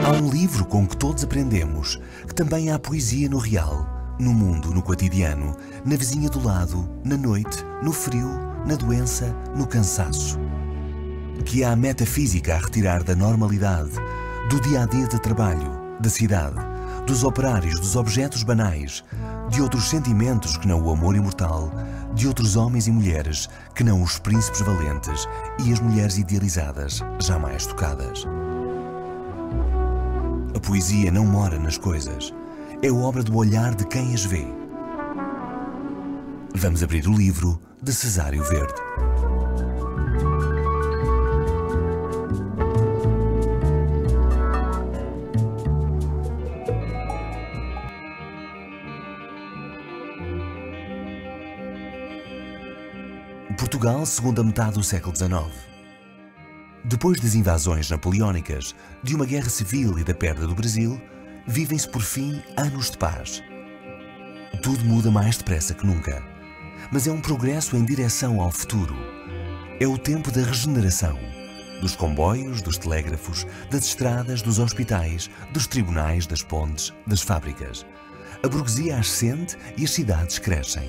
Há um livro com que todos aprendemos, que também há poesia no real, no mundo, no cotidiano, na vizinha do lado, na noite, no frio, na doença, no cansaço. Que há metafísica a retirar da normalidade, do dia-a-dia de trabalho, da cidade, dos operários, dos objetos banais, de outros sentimentos que não o amor imortal, de outros homens e mulheres que não os príncipes valentes e as mulheres idealizadas, jamais tocadas. A poesia não mora nas coisas, é obra do olhar de quem as vê. Vamos abrir o livro de Cesário Verde. Portugal, segunda metade do século XIX. Depois das invasões napoleónicas, de uma guerra civil e da perda do Brasil, vivem-se por fim anos de paz. Tudo muda mais depressa que nunca, mas é um progresso em direção ao futuro. É o tempo da regeneração, dos comboios, dos telégrafos, das estradas, dos hospitais, dos tribunais, das pontes, das fábricas. A burguesia ascende e as cidades crescem.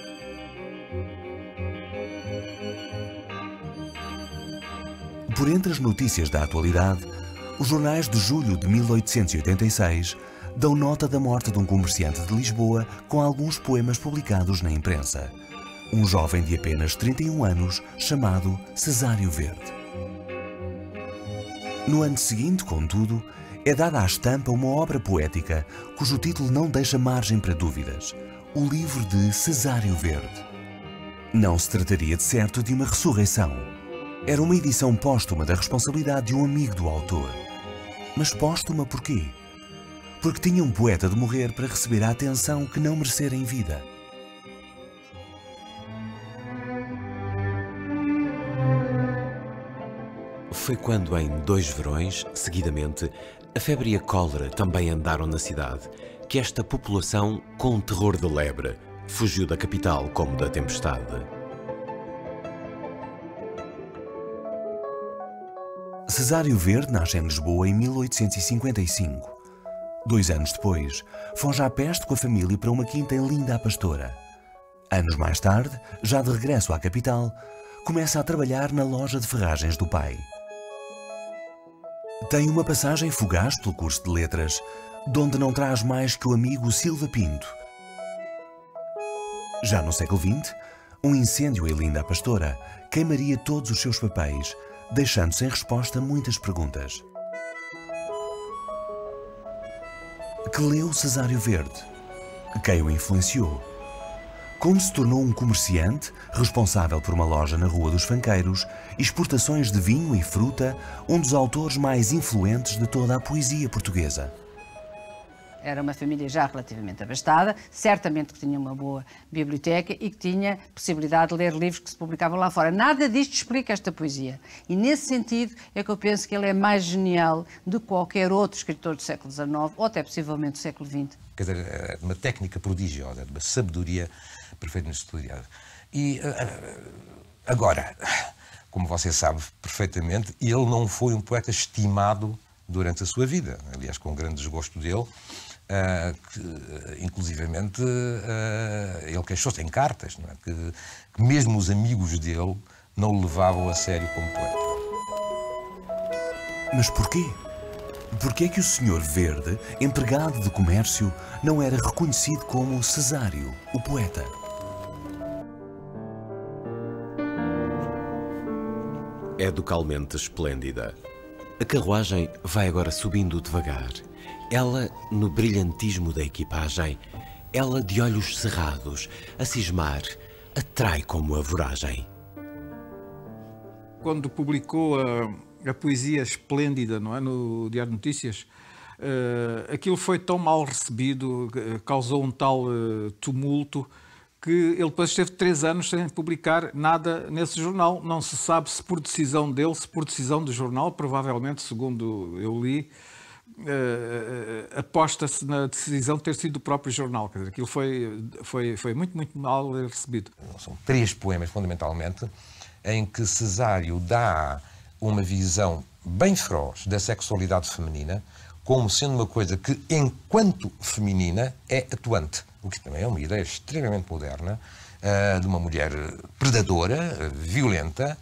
Por entre as notícias da atualidade, os jornais de julho de 1886 dão nota da morte de um comerciante de Lisboa com alguns poemas publicados na imprensa. Um jovem de apenas 31 anos chamado Cesário Verde. No ano seguinte, contudo, é dada à estampa uma obra poética cujo título não deixa margem para dúvidas: o livro de Cesário Verde. Não se trataria de certo de uma ressurreição. Era uma edição póstuma da responsabilidade de um amigo do autor. Mas póstuma porquê? Porque tinha um poeta de morrer para receber a atenção que não merecera em vida. Foi quando, em 2 verões, seguidamente, a febre e a cólera também andaram na cidade, que esta população, com terror de lebre, fugiu da capital como da tempestade. Cesário Verde nasce em Lisboa em 1855. 2 anos depois, foge à peste com a família para uma quinta em Linda a Pastora. Anos mais tarde, já de regresso à capital, começa a trabalhar na loja de ferragens do pai. Tem uma passagem fugaz pelo curso de letras, de onde não traz mais que o amigo Silva Pinto. Já no século XX, um incêndio em Linda a Pastora queimaria todos os seus papéis, deixando sem resposta muitas perguntas. Que leu Cesário Verde? Quem o influenciou? Como se tornou um comerciante responsável por uma loja na Rua dos Fanqueiros, exportações de vinho e fruta, um dos autores mais influentes de toda a poesia portuguesa? Era uma família já relativamente abastada, certamente que tinha uma boa biblioteca e que tinha possibilidade de ler livros que se publicavam lá fora. Nada disto explica esta poesia. E nesse sentido é que eu penso que ele é mais genial do que qualquer outro escritor do século XIX ou até possivelmente do século XX. Quer dizer, é uma técnica prodigiosa, de uma sabedoria perfeitamente estudada. E agora, como você sabe perfeitamente, ele não foi um poeta estimado durante a sua vida. Aliás, com grande desgosto dele, inclusivamente ele queixou-se em cartas, não é? que mesmo os amigos dele não o levavam a sério como poeta. Mas porquê? Porquê é que o Sr. Verde, empregado de comércio, não era reconhecido como Cesário, o poeta? É ducalmente esplêndida. A carruagem vai agora subindo devagar. Ela no brilhantismo da equipagem, ela de olhos cerrados, a cismar, atrai como a voragem. Quando publicou a poesia esplêndida, não é, no Diário de Notícias, aquilo foi tão mal recebido, causou um tal tumulto, que ele depois esteve 3 anos sem publicar nada nesse jornal. Não se sabe se por decisão dele, se por decisão do jornal, provavelmente, segundo eu li, aposta-se na decisão de ter sido do próprio jornal. Quer dizer, aquilo foi muito, muito mal recebido. São 3 poemas, fundamentalmente, em que Cesário dá uma visão bem feroz da sexualidade feminina como sendo uma coisa que, enquanto feminina, é atuante. O que também é uma ideia extremamente moderna, de uma mulher predadora, violenta,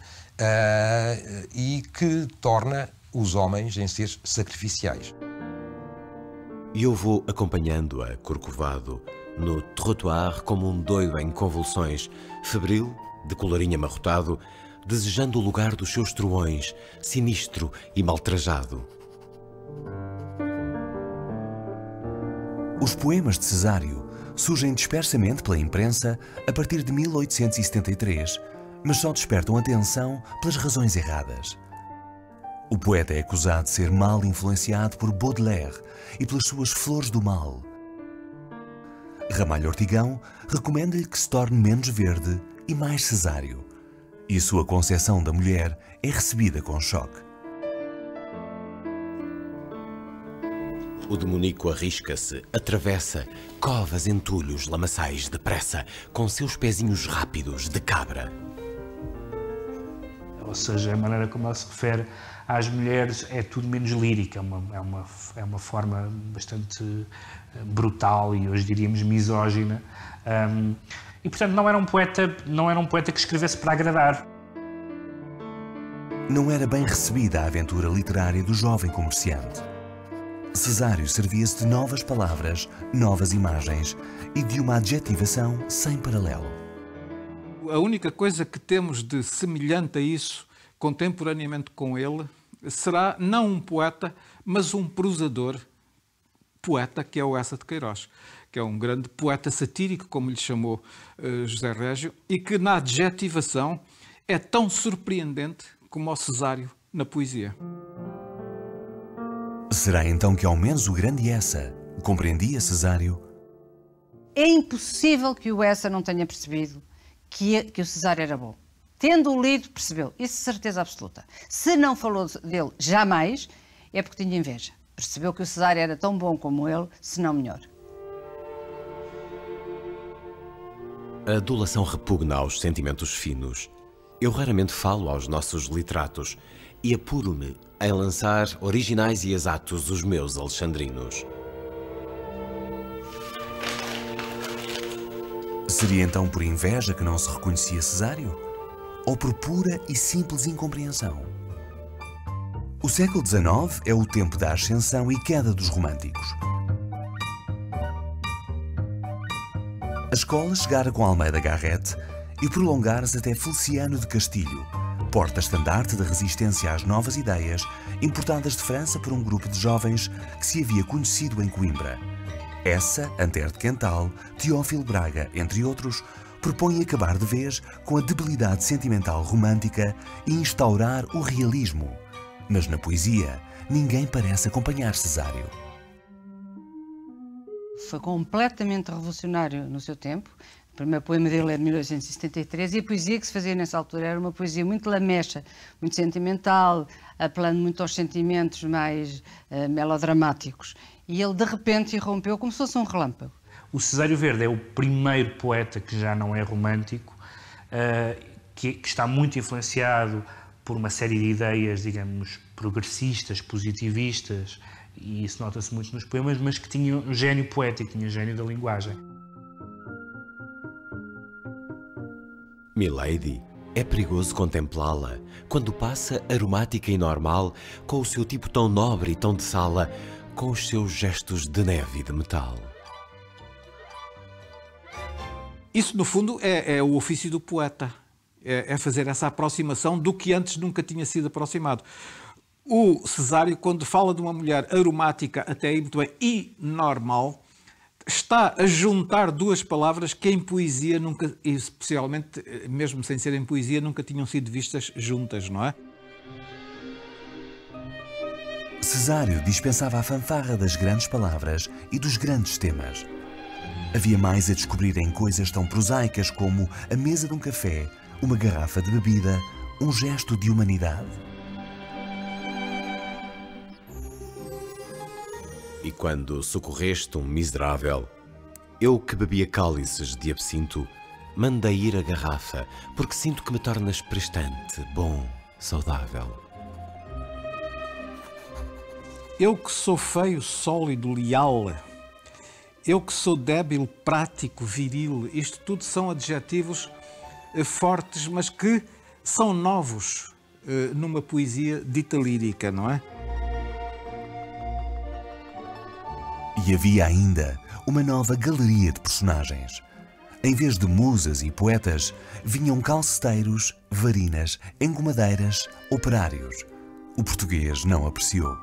e que torna os homens em seres sacrificiais. E eu vou acompanhando-a, corcovado, no trottoir como um doido em convulsões, febril, de colorinho amarrotado, desejando o lugar dos seus truões, sinistro e maltrajado. Os poemas de Cesário surgem dispersamente pela imprensa a partir de 1873, mas só despertam atenção pelas razões erradas. O poeta é acusado de ser mal influenciado por Baudelaire e pelas suas Flores do Mal. Ramalho Ortigão recomenda-lhe que se torne menos verde e mais Cesário, e a sua concepção da mulher é recebida com choque. O demonico arrisca-se, atravessa covas, entulhos, lamaçais depressa, com seus pezinhos rápidos de cabra. Ou seja, a maneira como ela se refere às mulheres é tudo menos lírica, é uma forma bastante brutal e hoje diríamos misógina. E portanto não era um poeta que escrevesse para agradar. Não era bem recebida a aventura literária do jovem comerciante. Cesário servia-se de novas palavras, novas imagens e de uma adjetivação sem paralelo. A única coisa que temos de semelhante a isso, contemporaneamente com ele, será não um poeta, mas um prosador poeta, que é o Eça de Queiroz, que é um grande poeta satírico, como lhe chamou José Régio, e que na adjetivação é tão surpreendente como o Cesário na poesia. Será então que ao menos o grande Eça compreendia Cesário? É impossível que o Eça não tenha percebido que o Cesário era bom. Tendo-o lido, percebeu. Isso de certeza absoluta. Se não falou dele jamais, é porque tinha inveja. Percebeu que o Cesário era tão bom como ele, se não melhor. A adulação repugna aos sentimentos finos. Eu raramente falo aos nossos literatos e apuro-me em lançar originais e exatos os meus alexandrinos. Seria então por inveja que não se reconhecia Cesário? Ou por pura e simples incompreensão? O século XIX é o tempo da ascensão e queda dos românticos. A escola chegara com Almeida Garrett e prolongara-se até Feliciano de Castilho, porta-estandarte da resistência às novas ideias importadas de França por um grupo de jovens que se havia conhecido em Coimbra. Eça, Antero de Quental, Teófilo Braga, entre outros, propõem acabar de vez com a debilidade sentimental romântica e instaurar o realismo. Mas na poesia, ninguém parece acompanhar Cesário. Foi completamente revolucionário no seu tempo. O primeiro poema dele é de 1873 e a poesia que se fazia nessa altura era uma poesia muito lamecha, muito sentimental, apelando muito aos sentimentos mais melodramáticos. E ele, de repente, irrompeu como se fosse um relâmpago. O Cesário Verde é o primeiro poeta que já não é romântico, que está muito influenciado por uma série de ideias, digamos, progressistas, positivistas, e isso nota-se muito nos poemas, mas que tinha um gênio poético, tinha um gênio da linguagem. Milady, é perigoso contemplá-la quando passa aromática e normal, com o seu tipo tão nobre e tão de sala, com os seus gestos de neve e de metal. Isso, no fundo, é o ofício do poeta. É fazer essa aproximação do que antes nunca tinha sido aproximado. O Cesário, quando fala de uma mulher aromática, até aí muito bem, e normal, está a juntar duas palavras que em poesia nunca, especialmente, mesmo sem ser em poesia, nunca tinham sido vistas juntas, não é? Cesário dispensava a fanfarra das grandes palavras e dos grandes temas. Havia mais a descobrir em coisas tão prosaicas como a mesa de um café, uma garrafa de bebida, um gesto de humanidade. E quando socorreste um miserável, eu que bebia cálices de absinto, mandei ir a garrafa, porque sinto que me tornas prestante, bom, saudável. Eu que sou feio, sólido, leal. Eu que sou débil, prático, viril. Isto tudo são adjetivos fortes, mas que são novos numa poesia dita lírica, não é? E havia ainda uma nova galeria de personagens. Em vez de musas e poetas, vinham calceteiros, varinas, engomadeiras, operários. O português não apreciou.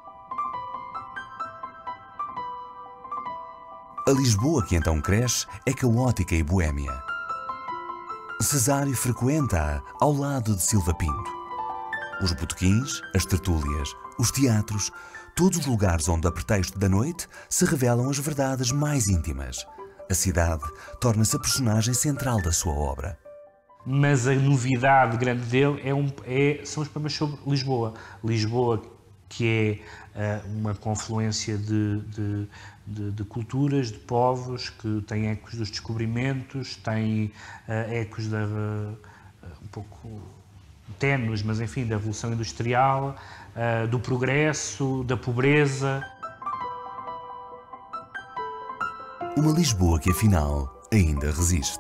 A Lisboa que então cresce é caótica e boémia. Cesário frequenta-a ao lado de Silva Pinto. Os botequins, as tertúlias, os teatros, todos os lugares onde, a pretexto da noite, se revelam as verdades mais íntimas. A cidade torna-se a personagem central da sua obra. Mas a novidade grande dele são os poemas sobre Lisboa. Lisboa, que é uma confluência de culturas, de povos, que tem ecos dos descobrimentos, tem ecos um pouco ténues, mas enfim, da Revolução Industrial, do progresso, da pobreza. Uma Lisboa que, afinal, ainda resiste.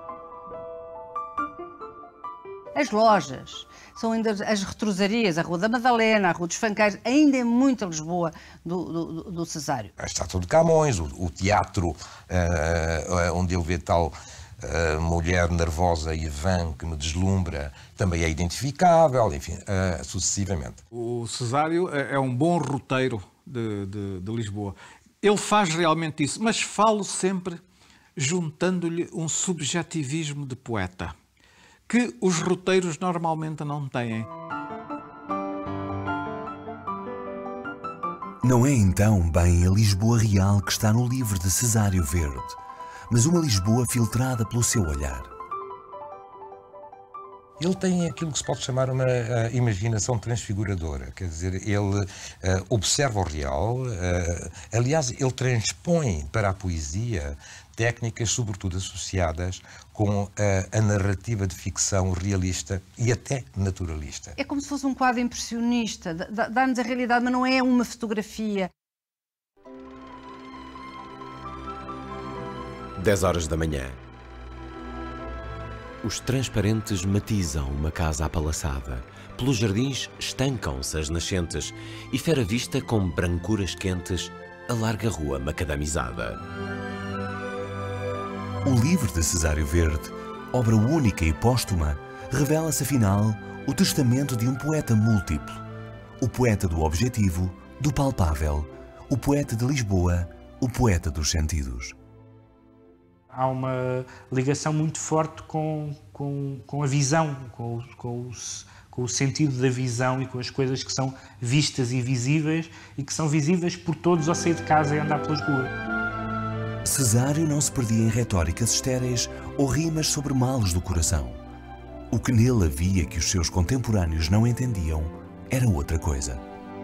As lojas, são ainda as retrosarias, a Rua da Madalena, a Rua dos Fancais, ainda é muito a Lisboa do Cesário. A Estátua de Camões, o teatro onde ele vê tal mulher nervosa e vã que me deslumbra, também é identificável, enfim, sucessivamente. O Cesário é um bom roteiro de Lisboa. Ele faz realmente isso, mas falo sempre juntando-lhe um subjetivismo de poeta, que os roteiros normalmente não têm. Não é então bem a Lisboa real que está no livro de Cesário Verde, mas uma Lisboa filtrada pelo seu olhar. Ele tem aquilo que se pode chamar uma imaginação transfiguradora, quer dizer, ele observa o real, aliás, ele transpõe para a poesia técnicas, sobretudo associadas com a narrativa de ficção realista e até naturalista. É como se fosse um quadro impressionista, dá-nos a realidade, mas não é uma fotografia. 10 horas da manhã. Os transparentes matizam uma casa apalaçada. Pelos jardins estancam-se as nascentes e fera vista com brancuras quentes a larga rua macadamizada. O livro de Cesário Verde, obra única e póstuma, revela-se afinal o testamento de um poeta múltiplo. O poeta do objetivo, do palpável, o poeta de Lisboa, o poeta dos sentidos. Há uma ligação muito forte com a visão, com o sentido da visão e com as coisas que são vistas e visíveis e que são visíveis por todos ao sair de casa e andar pelas ruas. Cesário não se perdia em retóricas estéreis ou rimas sobre males do coração. O que nele havia que os seus contemporâneos não entendiam era outra coisa.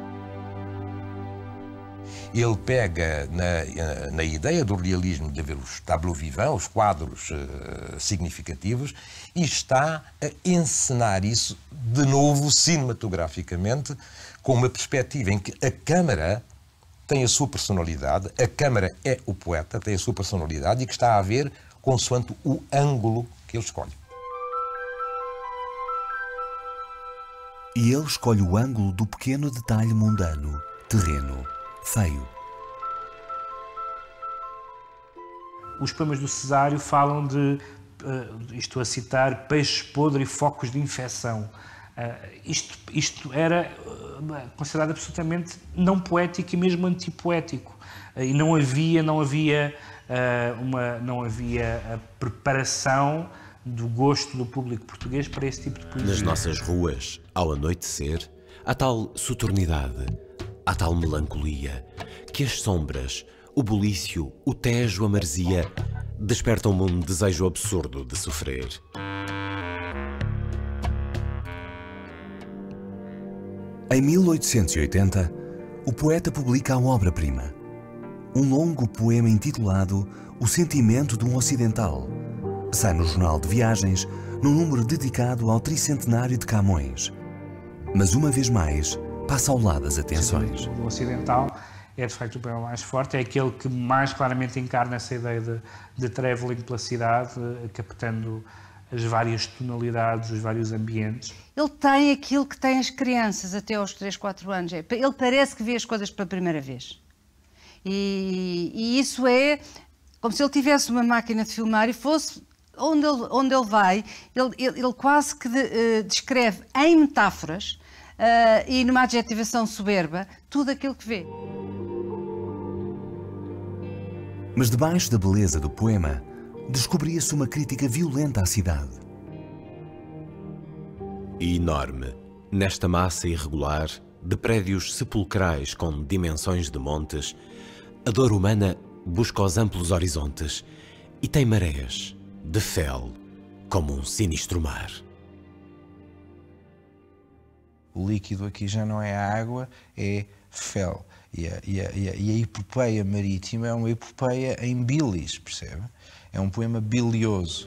Ele pega na ideia do realismo de haver os tableaux vivants, os quadros significativos, e está a encenar isso de novo cinematograficamente, com uma perspectiva em que a câmara tem a sua personalidade, a câmara é o poeta, tem a sua personalidade e que está a ver consoante o ângulo que ele escolhe. E ele escolhe o ângulo do pequeno detalhe mundano, terreno, feio. Os poemas do Cesário falam de, estou a citar, peixes podres e focos de infecção. Isto era considerado absolutamente não poético e mesmo antipoético. E não havia a preparação do gosto do público português para esse tipo de poesia. Nas nossas ruas, ao anoitecer, há tal soturnidade, há tal melancolia, que as sombras, o bulício, o tejo, a maresia, despertam-me um desejo absurdo de sofrer. Em 1880, o poeta publica a obra-prima, um longo poema intitulado O Sentimento de um Ocidental. Sai no Jornal de Viagens, num número dedicado ao tricentenário de Camões. Mas uma vez mais, passa ao lado das atenções. O ocidental é de facto o poema mais forte, é aquele que mais claramente encarna essa ideia de travelling pela cidade, captando as várias tonalidades, os vários ambientes. Ele tem aquilo que têm as crianças até aos 3, 4 anos. Ele parece que vê as coisas pela primeira vez. E isso é como se ele tivesse uma máquina de filmar e fosse onde ele vai, ele quase que descreve em metáforas e numa adjetivação soberba tudo aquilo que vê. Mas debaixo da beleza do poema, descobria-se uma crítica violenta à cidade. E enorme, nesta massa irregular de prédios sepulcrais com dimensões de montes, a dor humana busca os amplos horizontes e tem marés de fel como um sinistro mar. O líquido aqui já não é a água, é fel. E a epopeia marítima é uma epopeia em bilis, percebe? É um poema bilioso.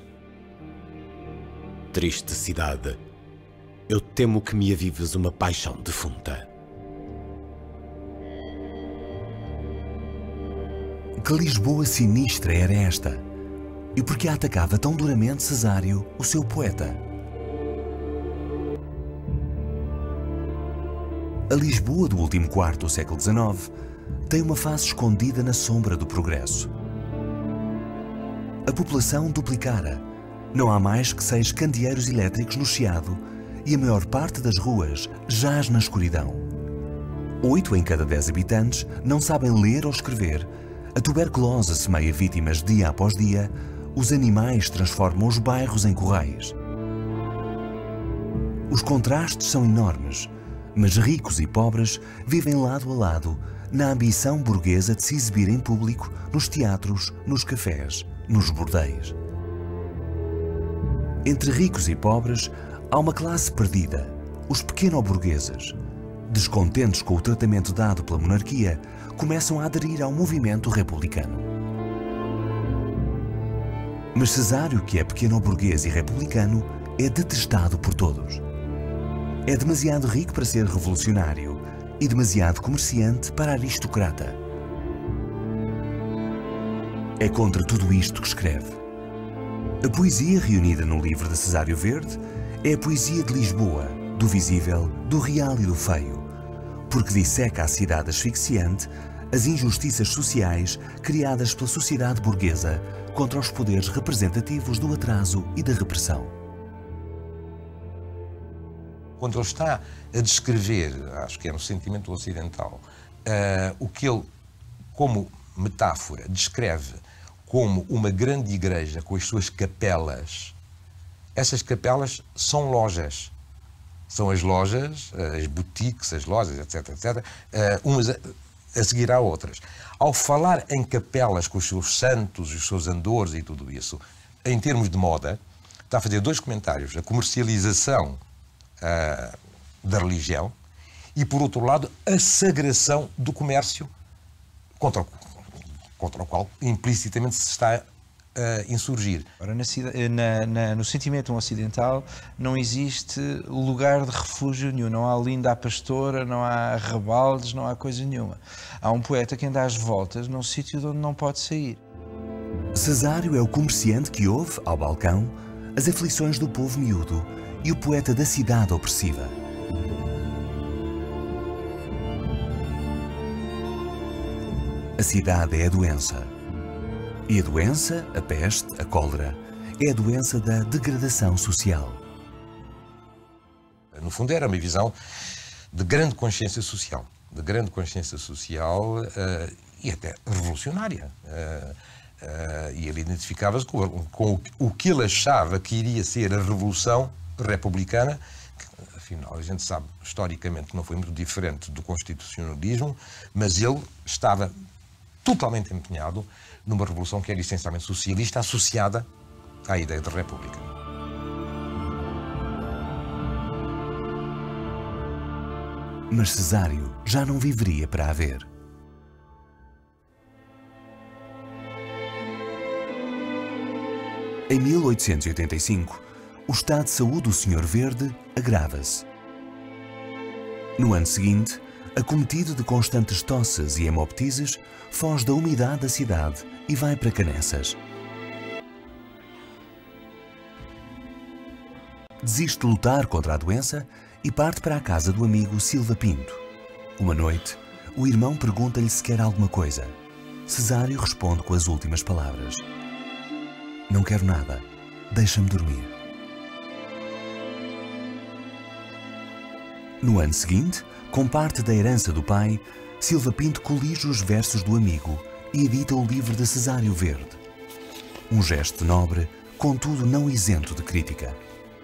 Triste cidade, eu temo que me avives uma paixão defunta. Que Lisboa sinistra era esta? E por que atacava tão duramente Cesário, o seu poeta? A Lisboa do último quarto do século XIX tem uma face escondida na sombra do progresso. A população duplicara. Não há mais que 6 candeeiros elétricos no Chiado e a maior parte das ruas jaz na escuridão. 8 em cada 10 habitantes não sabem ler ou escrever. A tuberculose semeia vítimas dia após dia. Os animais transformam os bairros em currais. Os contrastes são enormes, mas ricos e pobres vivem lado a lado na ambição burguesa de se exibir em público nos teatros, nos cafés, nos bordéis. Entre ricos e pobres há uma classe perdida, os pequeno-burgueses. Descontentes com o tratamento dado pela monarquia, começam a aderir ao movimento republicano. Mas Cesário, que é pequeno-burguês e republicano, é detestado por todos. É demasiado rico para ser revolucionário e demasiado comerciante para aristocrata. É contra tudo isto que escreve. A poesia reunida no livro de Cesário Verde é a poesia de Lisboa, do visível, do real e do feio, porque disseca a cidade asfixiante, as injustiças sociais criadas pela sociedade burguesa contra os poderes representativos do atraso e da repressão. Quando ele está a descrever, acho que é no Sentimento Ocidental, o que ele, como metáfora, descreve como uma grande igreja com as suas capelas, essas capelas são lojas. São as lojas, as boutiques, as lojas, etc, etc, umas a seguir a outras. Ao falar em capelas com os seus santos, os seus andores e tudo isso, em termos de moda, está a fazer 2 comentários. A comercialização da religião e, por outro lado, a sagração do comércio contra o qual implicitamente se está a insurgir. Ora, no Sentimento Ocidental não existe lugar de refúgio nenhum, não há linda à pastora, não há rebaldes, não há coisa nenhuma. Há um poeta que anda às voltas num sítio de onde não pode sair. Cesário é o comerciante que ouve, ao balcão, as aflições do povo miúdo e o poeta da cidade opressiva. A cidade é a doença. E a doença, a peste, a cólera, é a doença da degradação social. No fundo, era uma visão de grande consciência social. E até revolucionária. E ele identificava-se com o que ele achava que iria ser a revolução republicana, que, afinal, a gente sabe historicamente que não foi muito diferente do constitucionalismo, mas ele estava totalmente empenhado numa revolução que era essencialmente socialista, associada à ideia de república. Mas Cesário já não viveria para a ver. Em 1885, o estado de saúde do Sr. Verde agrava-se. No ano seguinte, acometido de constantes tosses e hemoptises, foge da umidade da cidade e vai para Canessas. Desiste de lutar contra a doença e parte para a casa do amigo Silva Pinto. Uma noite, o irmão pergunta-lhe se quer alguma coisa. Cesário responde com as últimas palavras: "Não quero nada, deixa-me dormir." No ano seguinte, com parte da herança do pai, Silva Pinto colige os versos do amigo e edita o livro de Cesário Verde. Um gesto nobre, contudo não isento de crítica.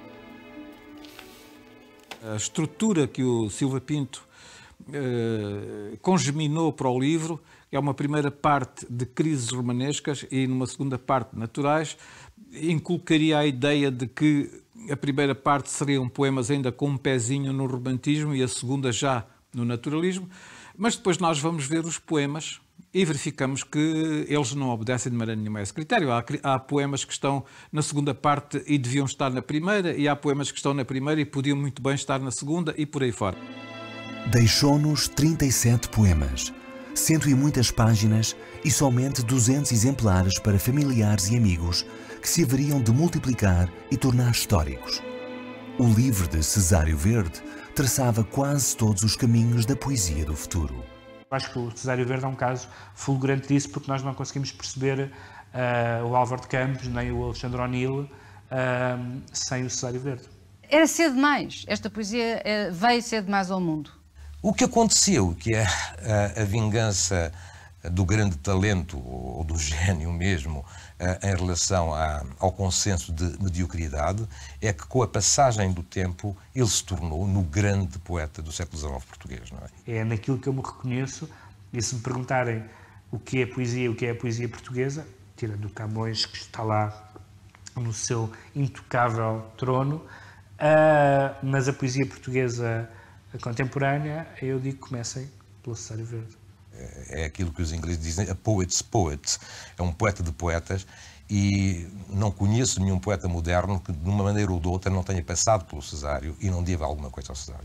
A estrutura que o Silva Pinto congeminou para o livro é uma primeira parte de crises romanescas e numa segunda parte naturais. Inculcaria a ideia de que a primeira parte seriam poemas ainda com um pezinho no romantismo e a segunda já no naturalismo, mas depois nós vamos ver os poemas e verificamos que eles não obedecem de maneira nenhuma a esse critério. Há poemas que estão na segunda parte e deviam estar na primeira, e há poemas que estão na primeira e podiam muito bem estar na segunda, e por aí fora. Deixou-nos 37 poemas, 100 e muitas páginas e somente 200 exemplares para familiares e amigos que se haveriam de multiplicar e tornar históricos. O livro de Cesário Verde traçava quase todos os caminhos da poesia do futuro. Acho que o Cesário Verde é um caso fulgurante disso, porque nós não conseguimos perceber o Álvaro de Campos nem o Alexandre O'Neill sem o Cesário Verde. Era cedo demais. Esta poesia veio cedo demais ao mundo. O que aconteceu, que é a vingança do grande talento, ou do gênio mesmo, em relação ao consenso de mediocridade, é que com a passagem do tempo ele se tornou no grande poeta do século XIX português, não é? É naquilo que eu me reconheço, e se me perguntarem o que é a poesia portuguesa, tirando o Camões, que está lá no seu intocável trono, mas a poesia portuguesa contemporânea, eu digo que comecem pelo Cesário Verde. É aquilo que os ingleses dizem, a poet's poet. É um poeta de poetas, e não conheço nenhum poeta moderno que, de uma maneira ou de outra, não tenha passado pelo Cesário e não deva alguma coisa ao Cesário.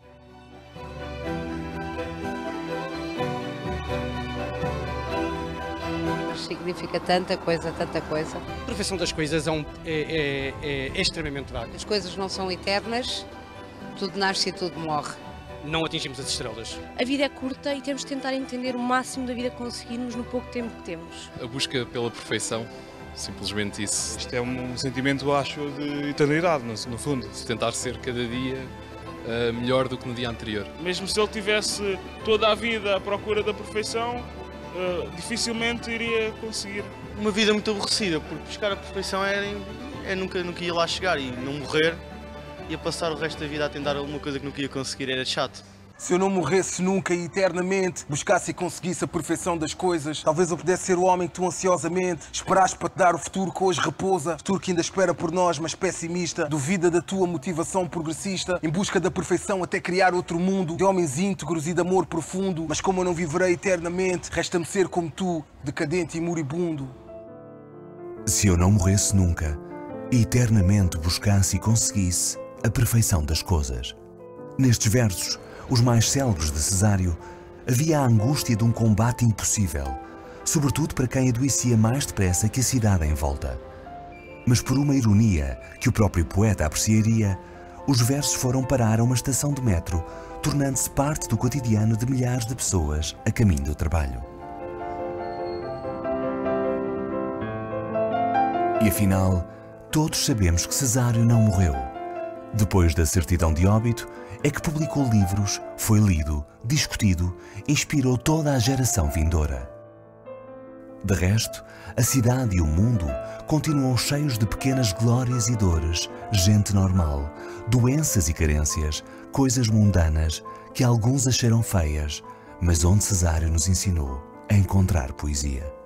Significa tanta coisa, tanta coisa. A perfeição das coisas é extremamente vaga. As coisas não são eternas, tudo nasce e tudo morre. Não atingimos as estrelas. A vida é curta e temos de tentar entender o máximo da vida que conseguirmos no pouco tempo que temos. A busca pela perfeição, simplesmente isso. Isto é um sentimento, acho, de eternidade, no fundo. Tentar ser cada dia melhor do que no dia anterior. Mesmo se ele tivesse toda a vida à procura da perfeição, dificilmente iria conseguir. Uma vida muito aborrecida, porque buscar a perfeição nunca ia lá chegar, e não morrer, ia passar o resto da vida a tentar alguma coisa que nunca ia conseguir, era chato. Se eu não morresse nunca e eternamente, buscasse e conseguisse a perfeição das coisas, talvez eu pudesse ser o homem que tu ansiosamente esperaste para te dar o futuro que hoje repousa, futuro que ainda espera por nós, mas pessimista, duvida da tua motivação progressista, em busca da perfeição até criar outro mundo, de homens íntegros e de amor profundo, mas como eu não viverei eternamente, resta-me ser como tu, decadente e moribundo. Se eu não morresse nunca e eternamente buscasse e conseguisse a perfeição das coisas. Nestes versos, os mais célebres de Cesário, havia a angústia de um combate impossível, sobretudo para quem adoecia mais depressa que a cidade em volta. Mas por uma ironia que o próprio poeta apreciaria, os versos foram parar a uma estação de metro, tornando-se parte do cotidiano de milhares de pessoas a caminho do trabalho. E afinal, todos sabemos que Cesário não morreu. Depois da certidão de óbito, é que publicou livros, foi lido, discutido, inspirou toda a geração vindoura. De resto, a cidade e o mundo continuam cheios de pequenas glórias e dores, gente normal, doenças e carências, coisas mundanas que alguns acharam feias, mas onde Cesário nos ensinou a encontrar poesia.